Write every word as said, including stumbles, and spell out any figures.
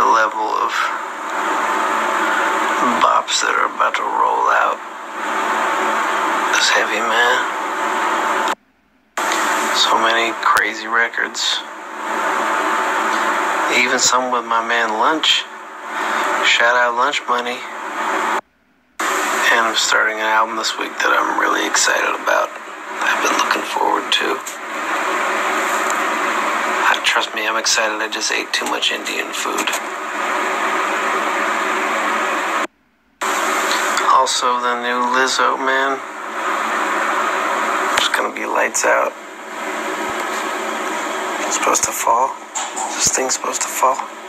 the level of bops that are about to roll out. This heavy, man. So many crazy records. Even some with my man Lunch. Shout out Lunch Money. And I'm starting an album this week that I'm really excited about. I've been looking forward to. Uh, trust me, I'm excited. I just ate too much Indian food. Also, the new Lizzo, man. It's gonna be lights out. It's supposed to fall. This thing's supposed to fall.